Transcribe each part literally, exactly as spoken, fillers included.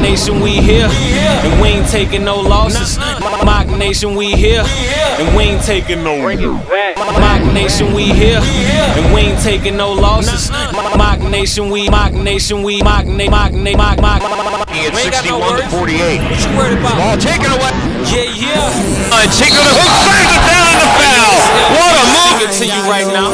Nation, we here, and we ain't taking no losses. Moc Nation, we here, and we ain't taking no. Moc Nation, we here, and we ain't taking no losses. Moc Nation, we, Moc Nation, we, Moc Nation, Moc Nation, Moc, Moc. At sixty-one to forty-eight. What you worried about? Ball taken away. Yeah, yeah. Uh, Chico the hook, slams it down in the foul. What a move! It to you right now.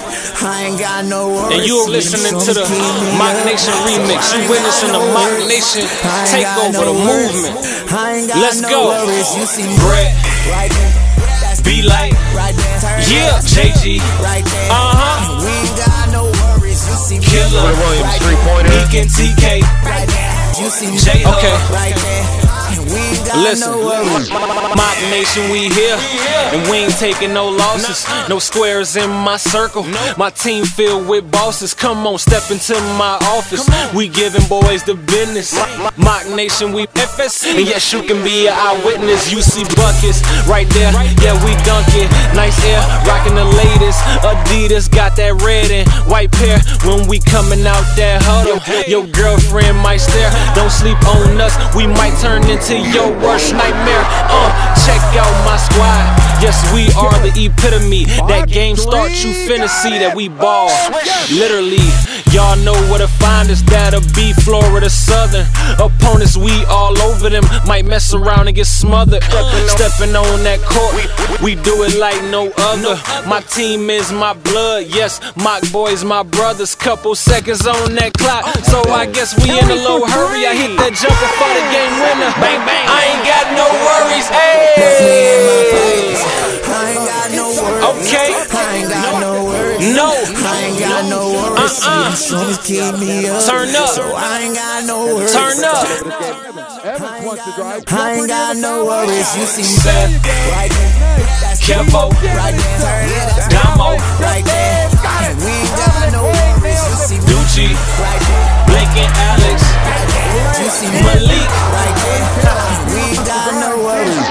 And you're listening to the Moc Nation remix. You witnessing the Moc Nation take over the movement. Let's go. Brett, be like, yeah, J G, uh-huh, Killer, Williams, three-pointer. Meek and T K, J okay. Listen, Moc Nation, we here, and we ain't taking no losses. No squares in my circle. My team filled with bosses. Come on, step into my office. We giving boys the business. Moc Nation, we F S C. And yes, you can be an eyewitness. You see buckets right there. Yeah, we dunking. Nice air, rocking the latest. Adidas got that red and white pair. When we coming out that huddle, your girlfriend might stare. Don't sleep on us. We might turn into your worst nightmare. Uh, check out my squad. Yes, we are the epitome. That game start, you finna see that we ball. Literally, y'all know where to find us. That'll be Florida Southern. Opponents, we all over them. Might mess around and get smothered. Stepping on that court, we do it like no other. My team is my blood. Yes, Moc boys, my brothers. Couple seconds on that clock, so I guess we in a little hurry. I hit that jumper for the game winner. Bang bang. I ain't got no worries. Hey. I ain't got no worries. Okay. I ain't got no worries. No. I ain't got no worries. Uh-uh. Songs keep me up. Turn up. So I ain't got no worries. Turn up. Evans wants to drive. I ain't got no worries. You see me Seth. right there. That's Kevo. right there. Damo. Right there. We ain't got no worries. You see me Gucci. right there. Blake and Alex. You see me Malik. right there. We ain't got no worries.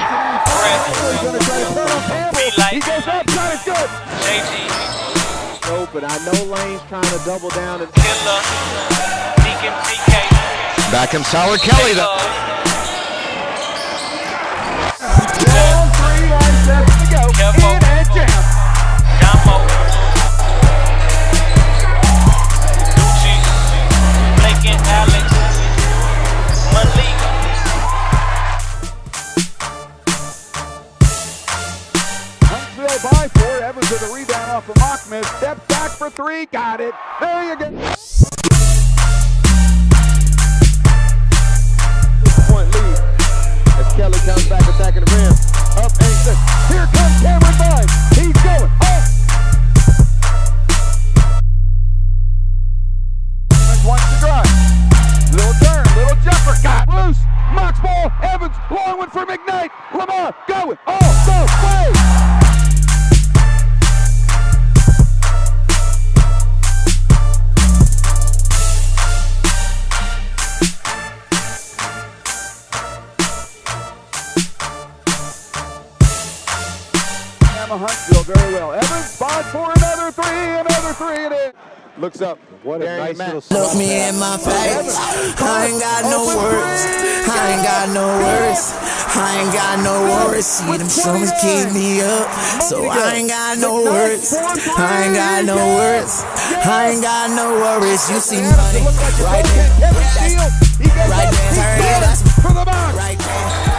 Be like J G. No, but I know Lane's trying to double down and Killer. Meek and T K. Back in Sour Kelly, though. Long three and seven to go. Kevo. In and jam. Damo. Gucci. Blake and Alex. Malik. Huntsville by four. Evans with a rebound off the Moc Mens. Steps back for three. Got it. There you go. Point lead as Kelly comes back attacking the rim. Up and six. Here comes Cameron Vine. He's going. Oh! Wants to drive. Little turn. Little jumper. Got loose. Mocs ball. Evans. Long one for McKnight. Lamar going all the way. Huntsville very well. Evans spots for another three, another three, and it looks up. What a nice little look me in my face. I ain't got no words. I ain't got no words. I ain't got no worries. See them songs keep me up. So I ain't got no words. I ain't got no words. I ain't got no worries. You see money right there. Right there. Turn it up. For the box. Right there.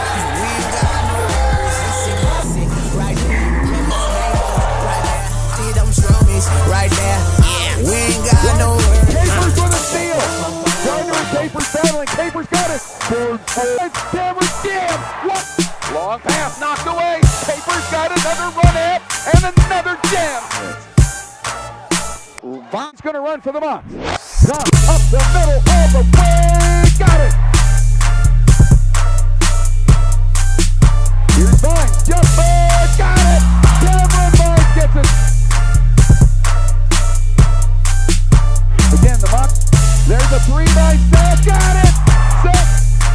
Right there, yeah. We ain't got no words. Capers with a steal. Gardner and Capers battling. Capers got it. Cameron jam. What? Long pass knocked away. Capers got another run up and another jam. Vine's going to run for the Mocs. Up, up the middle, all the way. Got it. Here's Vine. Jumper. Got it. Cameron Vine gets it. Again, the Mocs. There's a three by Seth. Got it. Seth.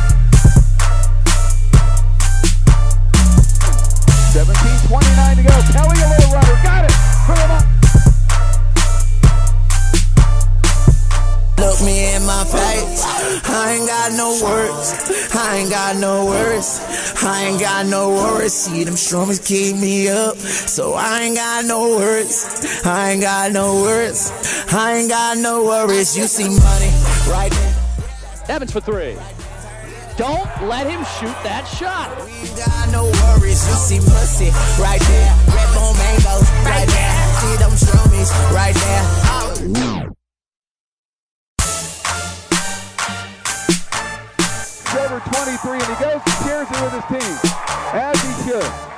seventeen twenty-nine to go. Kelly, a little runner. Got it. For the Mocs. Look me in my face. I ain't got no words. I ain't got no words. I ain't got no worries. See them strummers keep me up, so I ain't got no words. I ain't got no words. I ain't got no worries. You see money right there. Evans for three. Don't let him shoot that shot. We ain't got no worries. You see pussy right there. Red bone mango right there. See them strummies right there. Over twenty-three, and he goes and shares it with his team, as he should.